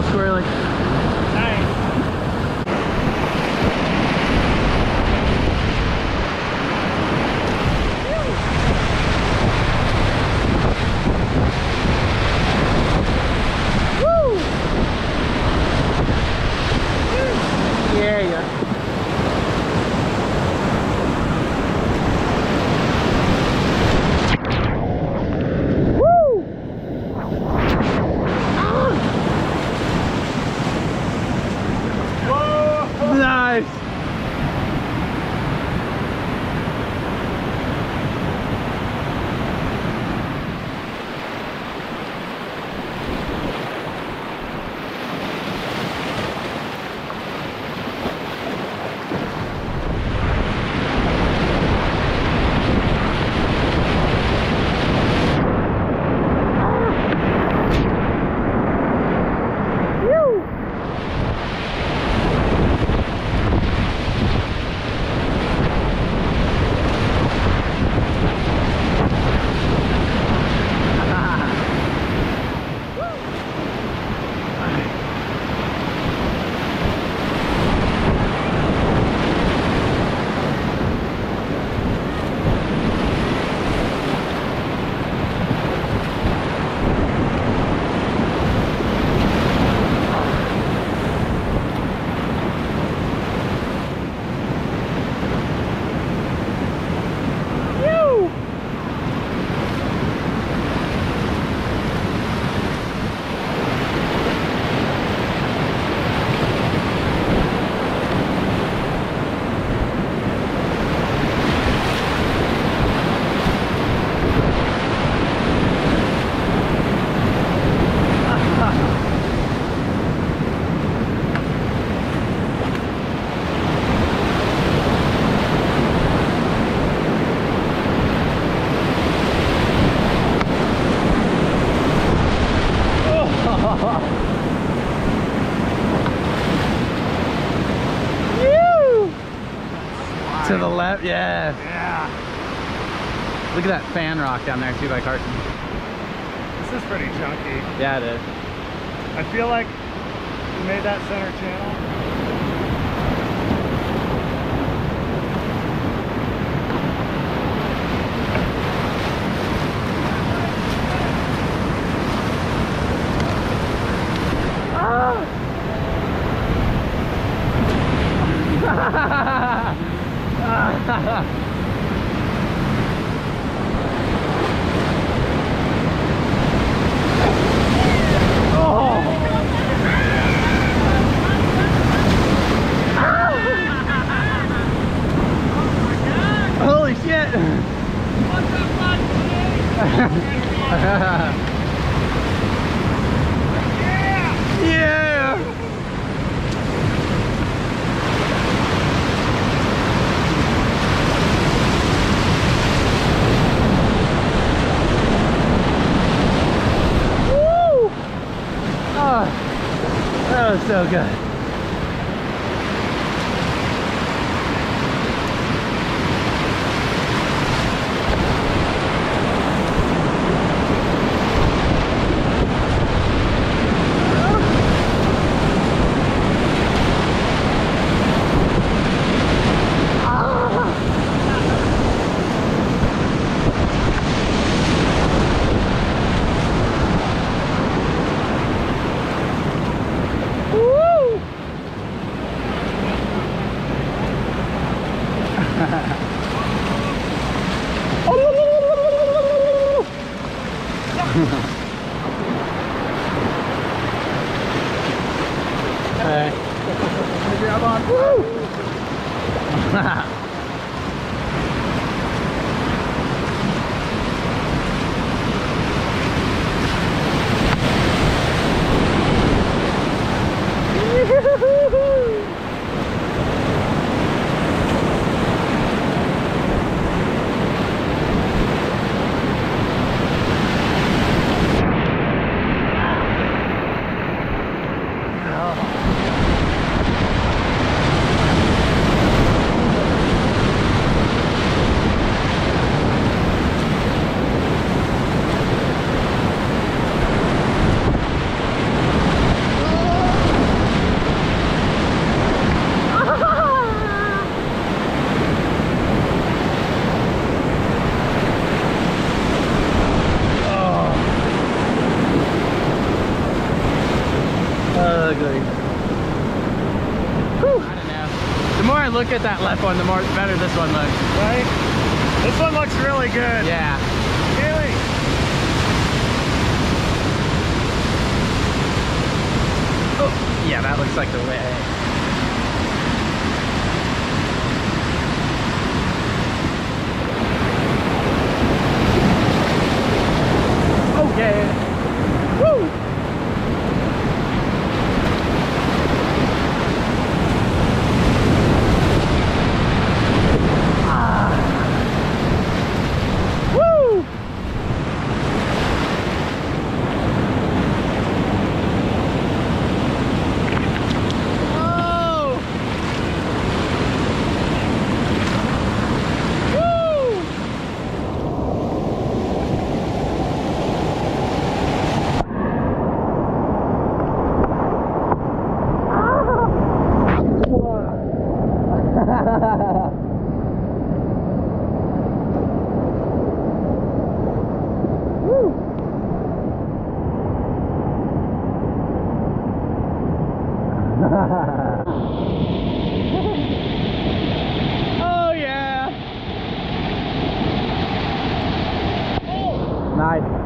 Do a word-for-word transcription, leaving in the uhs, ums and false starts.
squirrely. Nice. Woo! Yeah, yeah. Nice. To the left, yeah. Yeah. Look at that fan rock down there too by Carson. This is pretty chunky. Yeah, it is. I feel like we made that center channel. Holy shit! What's up, bud? Yeah! Yeah! Woo! Oh, that was so good. Hey. Grab on. Woo! actually. Whew. I don't know. The more I look at that left one, the more better this one looks. Right? This one looks really good. Yeah. Really? Oh, yeah, that looks like the way. Okay. Woo! Ah. Woo! Oh! Woo! Oh yeah! Nice.